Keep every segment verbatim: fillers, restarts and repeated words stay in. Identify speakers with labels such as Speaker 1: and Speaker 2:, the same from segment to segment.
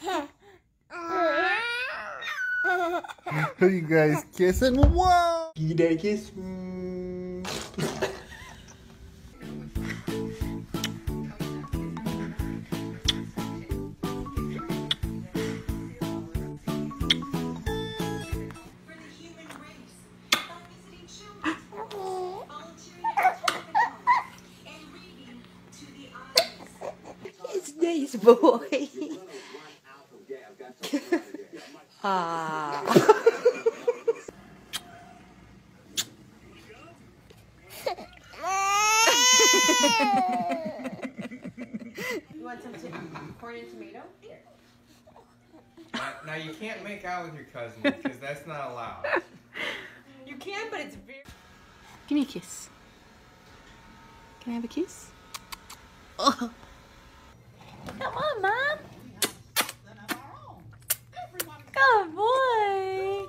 Speaker 1: Are you guys kissing? Whoa! Give you daddy a kiss. Mm.
Speaker 2: It's nice, boy. Ah.
Speaker 3: You want some corn and tomato? Here.
Speaker 4: Now, now you can't make out with your cousin because that's not allowed.
Speaker 3: You can, but it's very...
Speaker 2: Give me a kiss. Can I have a kiss? Oh. Come on, Mom. Good boy.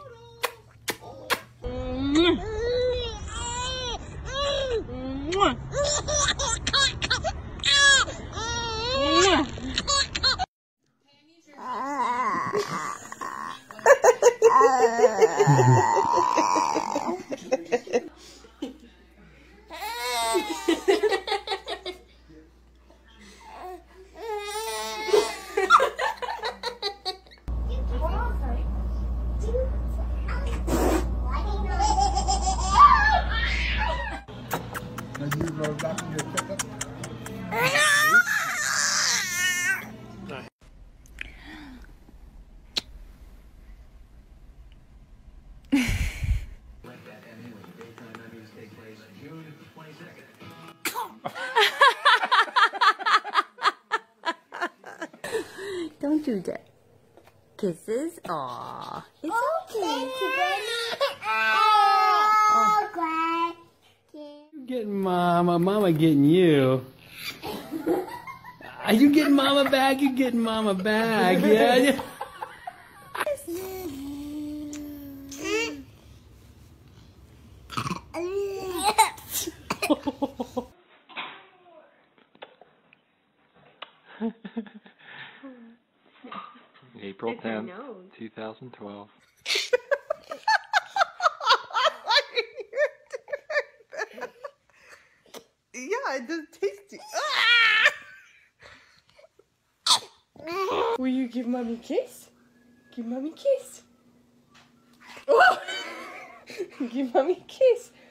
Speaker 2: Don't do that. Kisses? Aww. It's okay.
Speaker 5: Oh,
Speaker 6: You're getting mama. Mama getting you. Are you getting mama back? You getting mama back. Yeah.
Speaker 7: April tenth, two thousand twelve.
Speaker 2: Yeah, it does tasty. Will you give mommy a kiss? Give mommy a kiss. Oh! Give mommy a kiss.